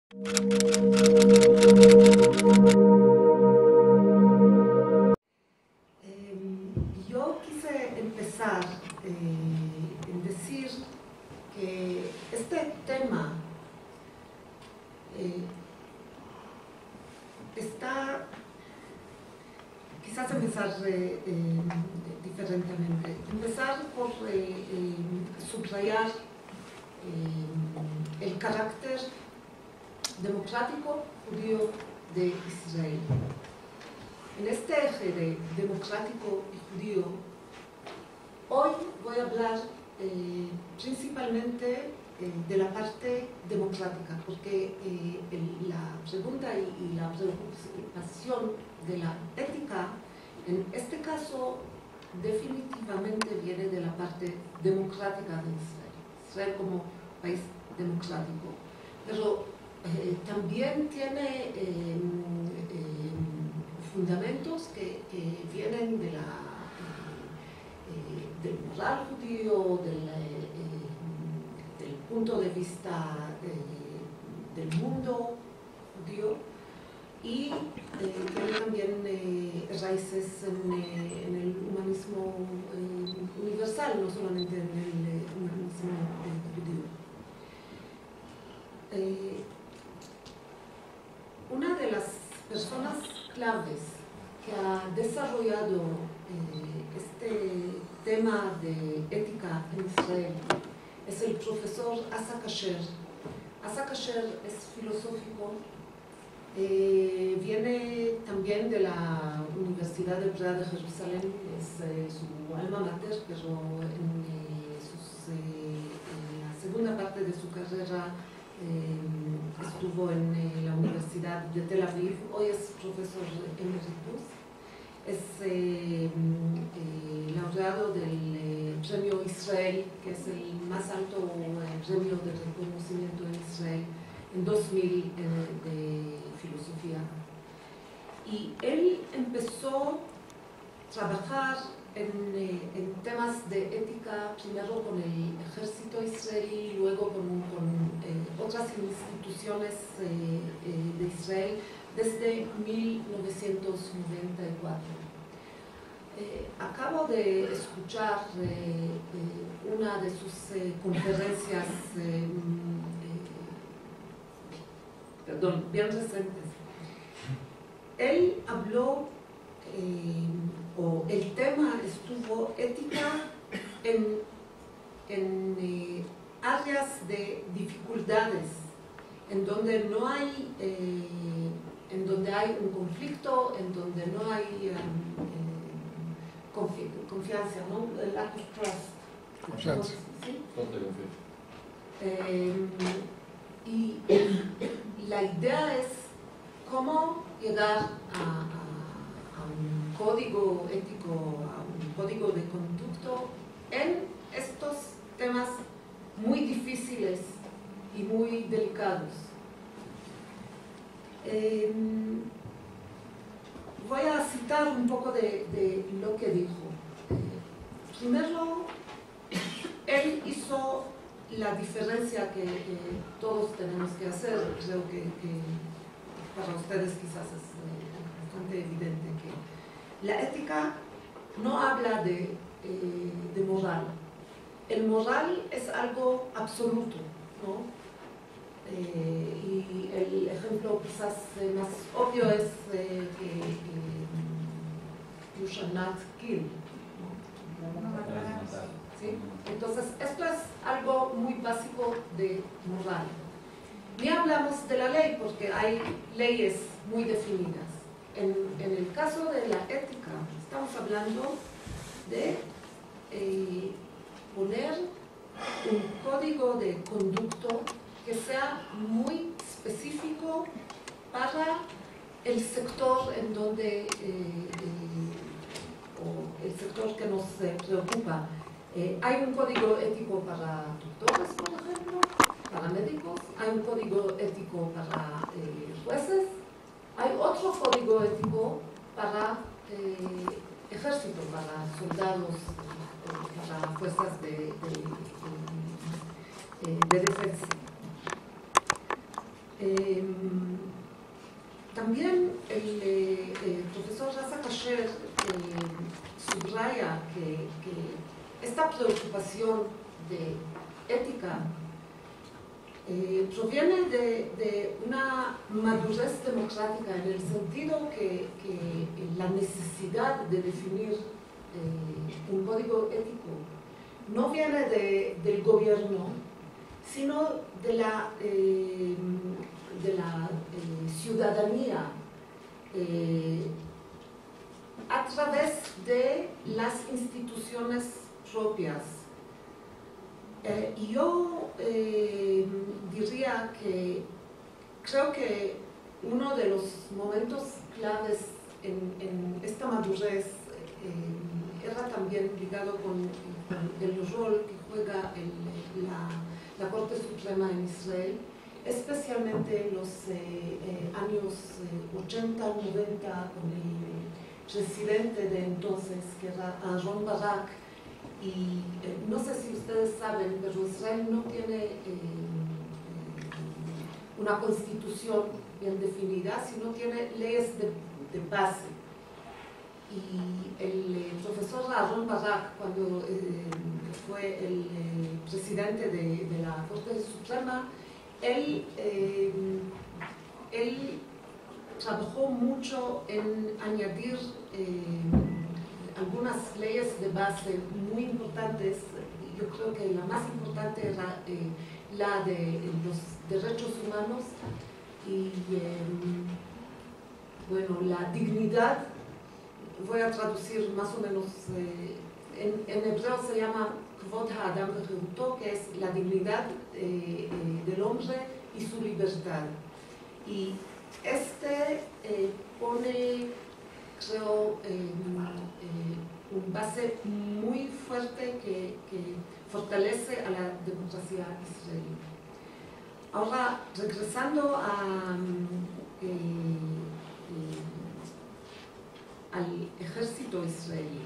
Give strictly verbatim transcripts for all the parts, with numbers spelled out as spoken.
Yo quise empezar eh, en decir que este tema eh, está, quizás empezar eh, eh, diferentemente, empezar por eh, eh, subrayar eh, el carácter democrático judío de Israel. En este eje de democrático y judío, hoy voy a hablar eh, principalmente eh, de la parte democrática, porque eh, el, la pregunta y, y la preocupación de la ética, en este caso, definitivamente viene de la parte democrática de Israel, Israel como país democrático. Pero eh, también tiene eh, eh, fundamentos que, que vienen de la, eh, del moral judío, del, eh, del punto de vista eh, del mundo judío, y eh, tiene también eh, raíces en, eh, en el humanismo eh, universal, no solamente en el eh, humanismo eh, judío. Eh, una de las personas claves que ha desarrollado eh, este tema de ética en Israel es el profesor Asa Kasher. Asa Kasher es filosófico, eh, viene también de la Universidad Hebrea de Jerusalén, es eh, su alma mater, pero en, eh, sus, eh, en la segunda parte de su carrera Eh, estuvo en eh, la Universidad de Tel Aviv, hoy es profesor emeritus, es eh, eh, laureado del eh, premio Israel, que es el más alto eh, premio de reconocimiento en Israel, en dos mil eh, de filosofía. Y él empezó a trabajar En, eh, en temas de ética, primero con el ejército israelí, luego con, con eh, otras instituciones eh, eh, de Israel desde mil novecientos noventa y cuatro. Eh, acabo de escuchar eh, eh, una de sus eh, conferencias, eh, eh, perdón, bien recientes. Él habló eh, o el tema estuvo ética en, en eh, áreas de dificultades, en donde no hay, eh, en donde hay un conflicto, en donde no hay um, eh, confi confianza, ¿no? El lack of trust. Confianza. ¿Sí? Falta de confianza. Eh, y la idea es cómo llegar a, a un código ético, a un código de conducta en estos temas muy difíciles y muy delicados. Eh, voy a citar un poco de, de lo que dijo. Eh, primero, él hizo la diferencia que eh, todos tenemos que hacer. Creo que, que para ustedes quizás es eh, bastante evidente que la ética no habla de, eh, de moral. El moral es algo absoluto, ¿no? Eh, y el ejemplo quizás eh, más obvio es eh, que eh, you shall not kill, ¿no? No matarás. ¿Sí? Entonces, esto es algo muy básico de moral. Ni hablamos de la ley porque hay leyes muy definidas. En, en el caso de la ética, estamos hablando de eh, poner un código de conducta que sea muy específico para el sector en donde, eh, eh, o el sector que nos eh, preocupa. Eh, hay un código ético para doctores, por ejemplo, para médicos, hay un código ético para eh, jueces, hay otro código ético para eh, ejército, para soldados, eh, para fuerzas de, de, de, de defensa. Eh, también el, eh, el profesor Raza Kasher eh, subraya que, que esta preocupación de ética eh, proviene de, de una madurez democrática en el sentido que, que la necesidad de definir eh, un código ético no viene de, del gobierno, sino de la, eh, de la eh, ciudadanía eh, a través de las instituciones propias. Eh, y yo eh, diría que creo que uno de los momentos claves en, en esta madurez eh, era también ligado con, con el rol que juega el, la, la Corte Suprema en Israel, especialmente en los eh, eh, años eh, ochenta, noventa, con el presidente de entonces, que era Aharon Barak. Y eh, no sé si ustedes saben, pero Israel no tiene eh, eh, una constitución bien definida, sino tiene leyes de, de base. Y el eh, profesor Aharon Barak, cuando eh, fue el eh, presidente de, de la Corte Suprema, él, eh, él trabajó mucho en añadir eh, algunas leyes de base muy importantes. Yo creo que la más importante era eh, la de los derechos humanos y eh, bueno, la dignidad. Voy a traducir más o menos, eh, en, en hebreo se llama Kvod Ha'adam Ve'Chiruto, que es la dignidad eh, eh, del hombre y su libertad. Y este eh, pone, creo, eh, eh, un base muy fuerte que, que fortalece a la democracia israelí. Ahora, regresando a, eh, eh, al ejército israelí.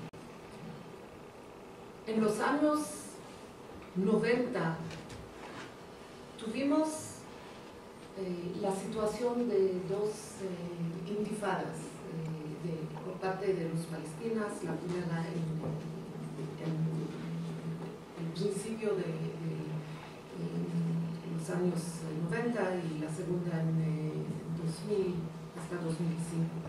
En los años noventa tuvimos eh, la situación de dos eh, intifadas eh, de, por parte de los palestinos, la primera en, en, en el principio de, de en los años noventa y la segunda en eh, dos mil hasta dos mil cinco.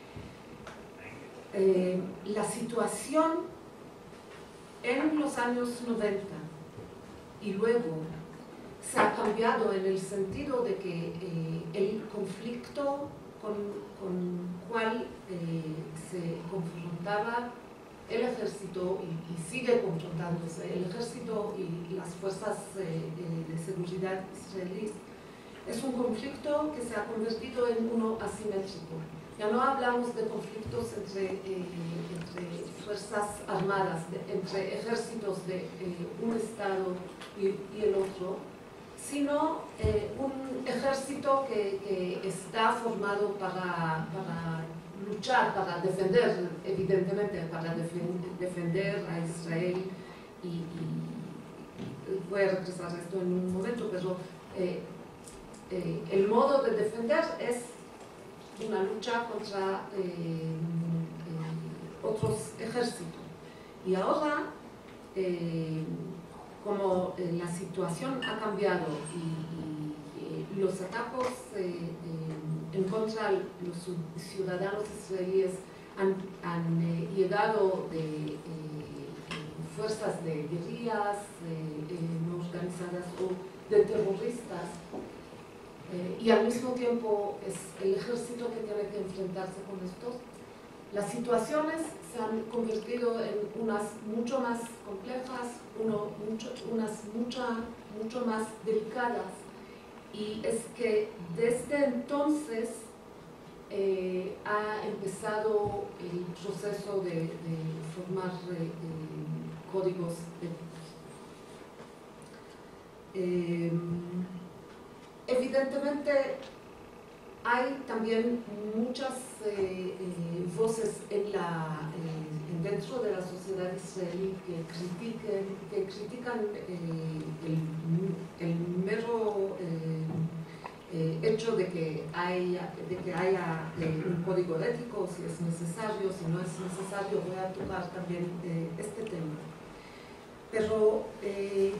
Eh, la situación en los años noventa y luego se ha cambiado en el sentido de que eh, el conflicto con, con cual eh, se confrontaba el ejército y, y sigue confrontándose el ejército y las fuerzas eh, de seguridad israelíes es un conflicto que se ha convertido en uno asimétrico. Ya no hablamos de conflictos entre, eh, entre fuerzas armadas, de, entre ejércitos de eh, un estado y, y el otro, sino eh, un ejército que, que está formado para, para luchar, para defender, evidentemente, para defen, defender a Israel. Y, y voy a regresar a esto en un momento, pero eh, eh, el modo de defender es una lucha contra eh, eh, otros ejércitos. Y ahora, eh, como eh, la situación ha cambiado y, y, y los ataques eh, eh, en contra de los ciudadanos israelíes han, han eh, llegado de eh, fuerzas de guerrillas eh, eh, no organizadas o de terroristas, Eh, y al mismo tiempo es el ejército que tiene que enfrentarse con estos. Las situaciones se han convertido en unas mucho más complejas, uno, mucho, unas mucha, mucho más delicadas, y es que desde entonces eh, ha empezado el proceso de, de formar eh, eh, códigos éticos. Eh, Evidentemente, hay también muchas eh, eh, voces en la, eh, dentro de la sociedad israelí que critiquen, que critican eh, el, el mero eh, eh, hecho de que haya, de que haya eh, un código ético, si es necesario, si no es necesario, voy a tocar también eh, este tema. Pero eh,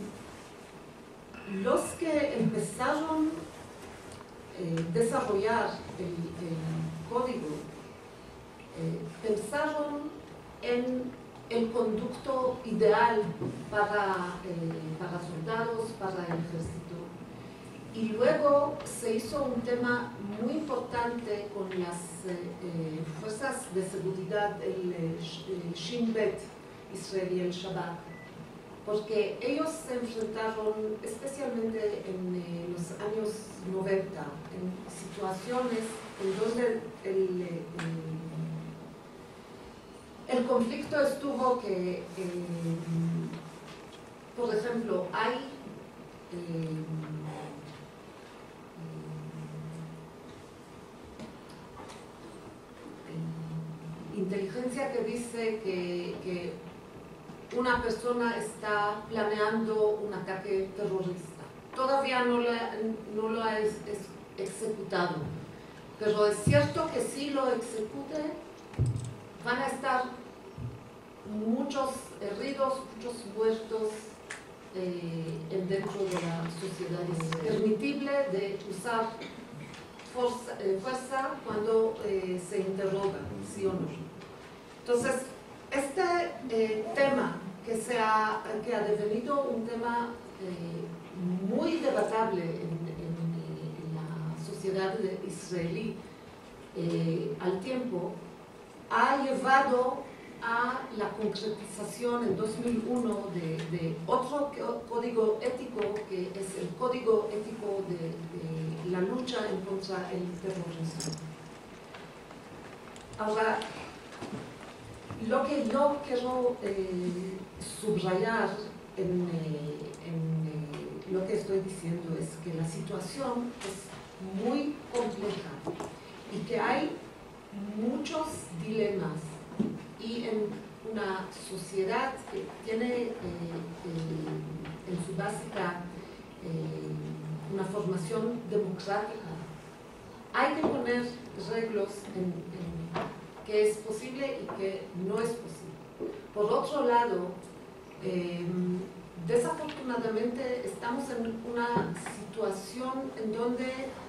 los que empezaron a eh, desarrollar el, el código eh, pensaron en el conducto ideal para, eh, para soldados, para el ejército. Y luego se hizo un tema muy importante con las eh, eh, fuerzas de seguridad, el, el Shin Bet israelí, el Shabak, porque ellos se enfrentaron especialmente en eh, los años noventa, en situaciones en donde el, el, el conflicto estuvo que, eh, por ejemplo, hay eh, inteligencia que dice que, que una persona está planeando un ataque terrorista. Todavía no lo, no lo ha es, es ejecutado, pero es cierto que si lo ejecute, van a estar muchos heridos, muchos muertos eh, dentro de la sociedad. Es permitible de usar fuerza, eh, fuerza cuando eh, se interroga, sí o no. Entonces, este eh, tema que, se ha, que ha devenido un tema eh, muy debatable en, en, en la sociedad israelí eh, al tiempo, ha llevado a la concretización en dos mil uno de, de otro código ético, que es el código ético de, de la lucha en contra del terrorismo. Ahora, lo que yo quiero eh, subrayar en, eh, en eh, lo que estoy diciendo es que la situación es muy compleja y que hay muchos dilemas, y en una sociedad que tiene eh, eh, en su básica eh, una formación democrática, hay que poner reglas en, en qué es posible y qué no es posible. Por otro lado, eh, desafortunadamente estamos en una situación en donde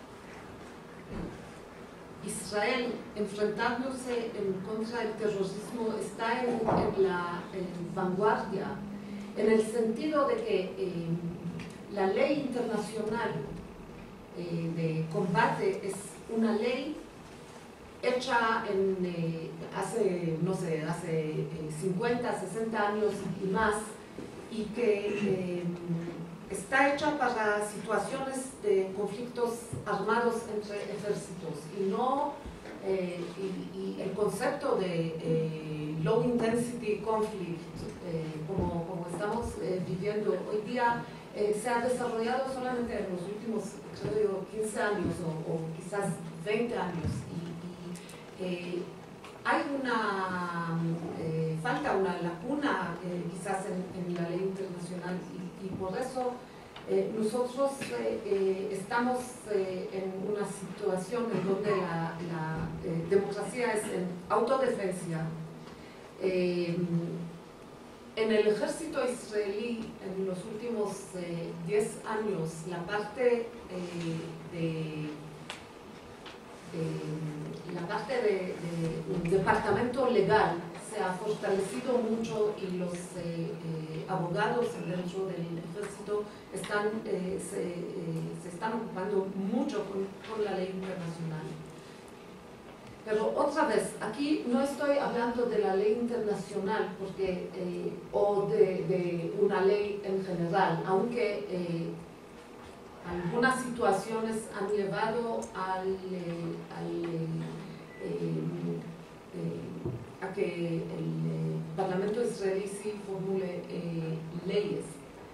Israel, enfrentándose en contra del terrorismo, está en, en la en vanguardia, en el sentido de que eh, la ley internacional eh, de combate es una ley hecha en, eh, hace, no sé, hace eh, cincuenta, sesenta años y más, y que eh, está hecha para situaciones de conflictos armados entre ejércitos, y no eh, y, y el concepto de eh, low intensity conflict eh, como, como estamos eh, viviendo hoy día eh, se ha desarrollado solamente en los últimos, creo yo, quince años o, o quizás veinte años, y, y eh, hay una eh, falta, una lacuna eh, quizás en, en la ley internacional, y, y por eso eh, nosotros eh, eh, estamos eh, en una situación en donde la, la eh, democracia es en autodefensa. Eh, en el ejército israelí, en los últimos eh, diez años, la parte eh, de Eh, la parte de, de, del departamento legal se ha fortalecido mucho, y los eh, eh, abogados dentro del ejército están, eh, se, eh, se están ocupando mucho con, con la ley internacional. Pero otra vez, aquí no estoy hablando de la ley internacional porque, eh, o de, de una ley en general, aunque eh, algunas situaciones han llevado al, eh, al, eh, eh, a que el eh, Parlamento israelí sí formule eh, leyes.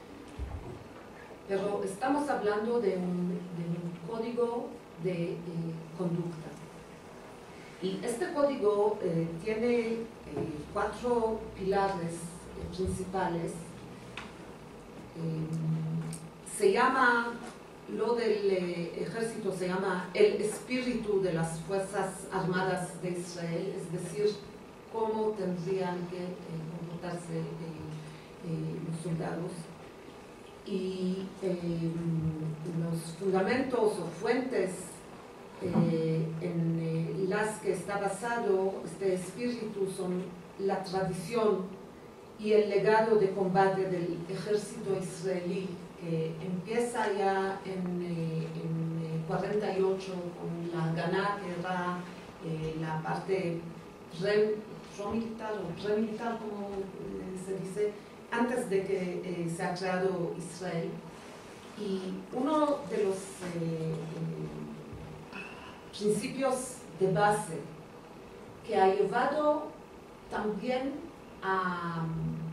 Pero estamos hablando de un, de un código de eh, conducta. Y este código eh, tiene eh, cuatro pilares eh, principales. Eh, se llama lo del eh, ejército se llama el espíritu de las Fuerzas Armadas de Israel, es decir, cómo tendrían que eh, comportarse eh, eh, los soldados. Y eh, los fundamentos o fuentes eh, en eh, las que está basado este espíritu son la tradición y el legado de combate del ejército israelí, que empieza ya en, eh, en cuarenta y ocho con la Haganah, que era eh, la parte pro-militar o pre-militar, como eh, se dice, antes de que eh, se ha creado Israel. Y uno de los eh, eh, principios de base que ha llevado también a,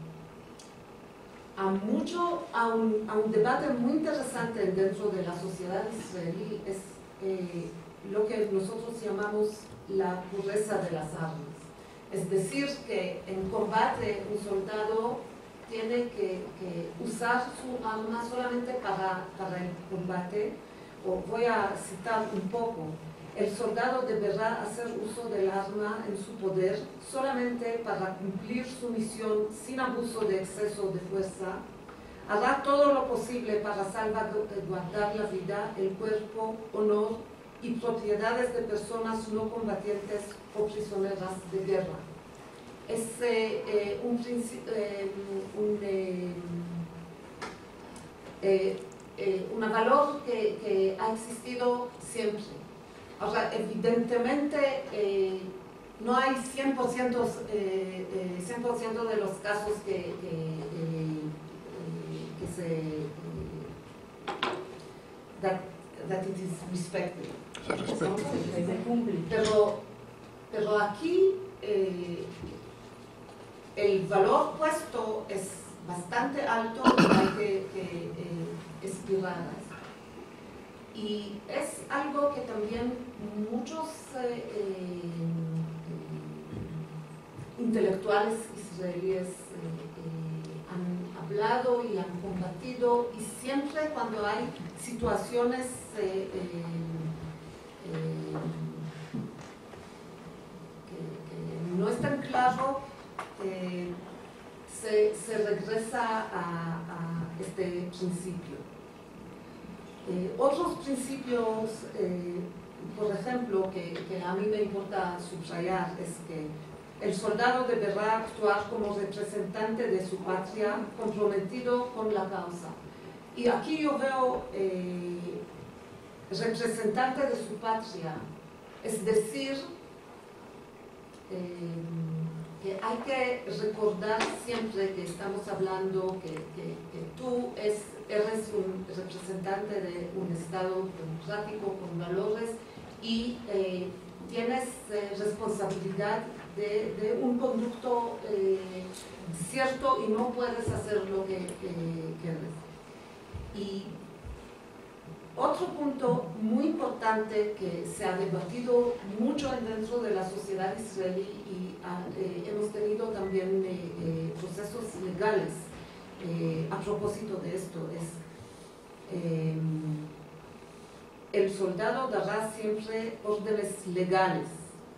a mucho, a un, a un debate muy interesante dentro de la sociedad israelí es eh, lo que nosotros llamamos la pureza de las armas. Es decir, que en combate un soldado tiene que, que usar su arma solamente para, para el combate. O voy a citar un poco: el soldado deberá hacer uso del arma en su poder solamente para cumplir su misión sin abuso de exceso de fuerza. Hará todo lo posible para salvaguardar la vida, el cuerpo, honor y propiedades de personas no combatientes o prisioneras de guerra. Es eh, eh, un, eh, un, eh, eh, eh, un valor que, que ha existido siempre. Ahora, evidentemente, eh, no hay cien por ciento, eh, eh, cien por ciento de los casos que, que, eh, que se... Eh, that, that it is respected. Se respeta. Pero, pero aquí eh, el valor puesto es bastante alto, hay que, que eh, aspirar. Y es algo que también muchos eh, eh, intelectuales israelíes eh, eh, han hablado y han combatido, y siempre cuando hay situaciones eh, eh, eh, que, que no están claras, eh, se, se regresa a, a este principio. Eh, otros principios, eh, por ejemplo, que, que a mí me importa subrayar, es que el soldado deberá actuar como representante de su patria, comprometido con la causa. Y aquí yo veo eh, representante de su patria, es decir, eh, que hay que recordar siempre que estamos hablando que, que, que tú es, eres un representante de un Estado democrático con valores y eh, tienes eh, responsabilidad de, de un conducto eh, cierto y no puedes hacer lo que eh, quieres. Y otro punto muy importante que se ha debatido mucho dentro de la sociedad israelí y eh, hemos tenido también eh, eh, procesos legales eh, a propósito de esto es eh, el soldado dará siempre órdenes legales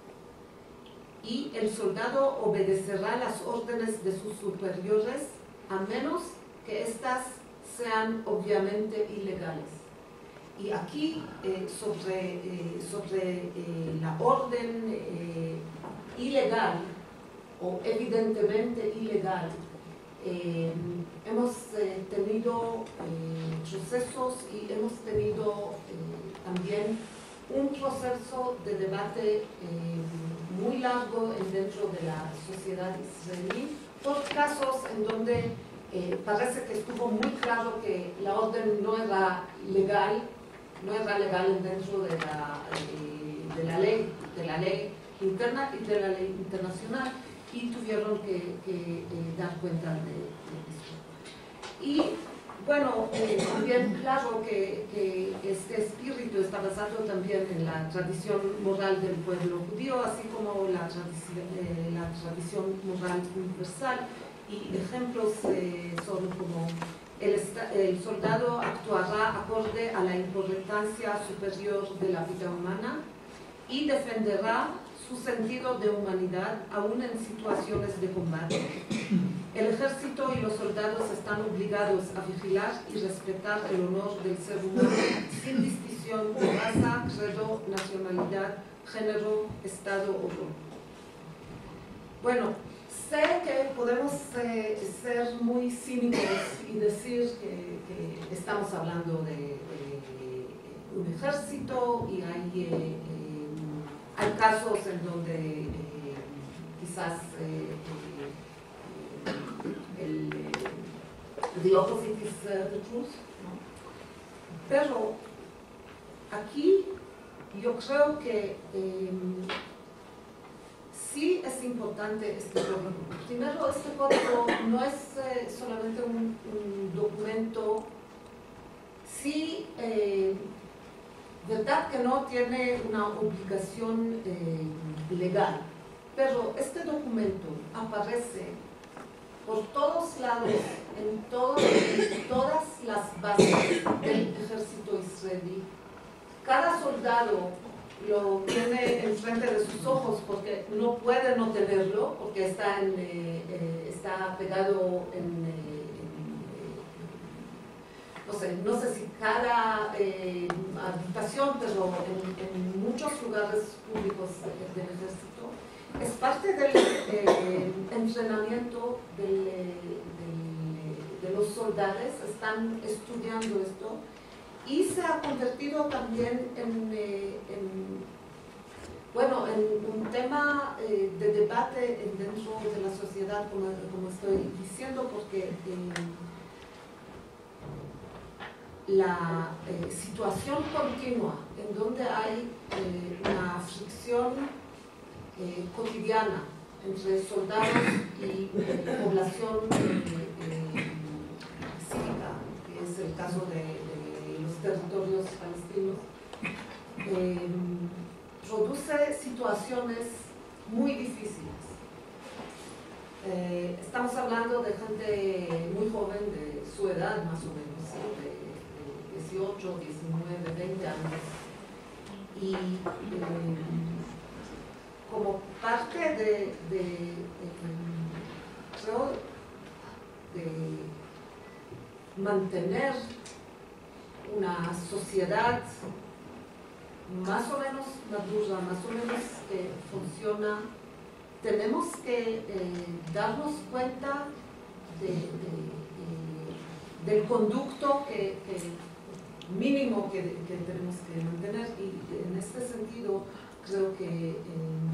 y el soldado obedecerá las órdenes de sus superiores a menos que éstas sean obviamente ilegales. Y aquí, eh, sobre, eh, sobre eh, la orden eh, ilegal o evidentemente ilegal, eh, hemos eh, tenido eh, procesos y hemos tenido eh, también un proceso de debate eh, muy largo dentro de la sociedad israelí por casos en donde eh, parece que estuvo muy claro que la orden no era legal, no era legal dentro de la, eh, de la ley, de la ley interna y de la ley internacional, y tuvieron que, que eh, dar cuenta de, de esto. Y bueno, eh, también claro que, que este espíritu está basado también en la tradición moral del pueblo judío, así como la tradición, eh, la tradición moral universal, y ejemplos eh, son como el, el soldado actuará acorde a la importancia superior de la vida humana y defenderá su sentido de humanidad aún en situaciones de combate. El ejército y los soldados están obligados a vigilar y respetar el honor del ser humano sin distinción de raza, credo, nacionalidad, género, estado o don. Bueno, sé que podemos eh, ser muy cínicos y decir que, que estamos hablando de, de, de un ejército y hay, eh, eh, hay casos en donde eh, quizás eh, eh, el the opposite is uh, the truth, ¿no? Pero aquí yo creo que eh, sí es importante este código. Primero, este código no es eh, solamente un, un documento, sí, eh, verdad que no tiene una obligación eh, legal, pero este documento aparece por todos lados, en, todo, en todas las bases del ejército israelí. Cada soldado lo tiene enfrente de sus ojos porque no puede no tenerlo, porque está, en, eh, eh, está pegado en, eh, en eh, no sé, no sé si cada eh, habitación, pero en, en muchos lugares públicos del ejército. Es parte del eh, entrenamiento del, del, de los soldados, están estudiando esto. Y se ha convertido también en, eh, en, bueno, en un tema eh, de debate dentro de la sociedad, como, como estoy diciendo, porque eh, la eh, situación continua en donde hay eh, una fricción eh, cotidiana entre soldados y eh, población eh, eh, cívica, que es el caso de los territorios palestinos, eh, produce situaciones muy difíciles. Eh, estamos hablando de gente muy joven, de su edad más o menos, ¿sí? de, de dieciocho, diecinueve, veinte años. Y eh, como parte de, de, de, creo, de mantener una sociedad más o menos madura, más o menos que funciona, tenemos que eh, darnos cuenta de, de, de, del conducto que, que mínimo que, que tenemos que mantener, y en este sentido creo que, eh,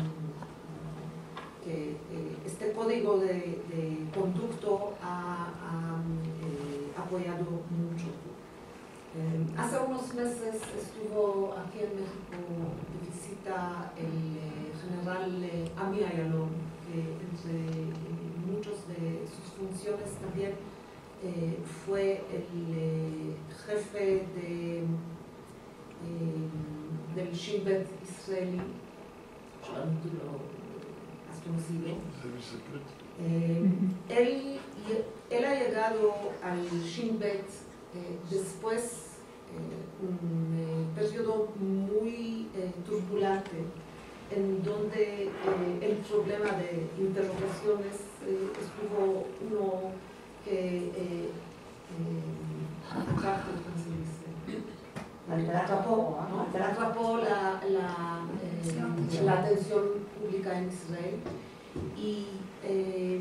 que eh, este código de, de conducto ha, ha eh, apoyado mucho. Eh, hace unos meses estuvo aquí en México de visita el eh, general eh, Ami Ayalon, que entre eh, muchos de sus funciones también eh, fue el eh, jefe de, eh, del Shin Bet israelí, tú lo has conocido. Eh, él, él ha llegado al Shin Bet eh, después Eh, un eh, periodo muy eh, turbulente en donde eh, el problema de interrogaciones eh, estuvo uno que eh, eh, atrapó, ¿cómo se dice? Atrapó, ¿no? Atrapó la, la, eh, la atención pública en Israel, y eh,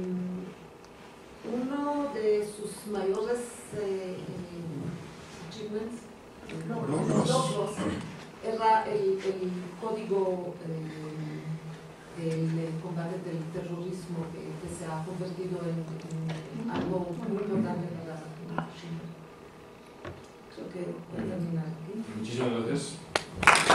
uno de sus mayores eh, achievements, no, los logros, era el, el código eh, del combate del terrorismo, que, que se ha convertido en, en algo muy importante para la China. Creo que voy a terminar aquí. Muchísimas gracias.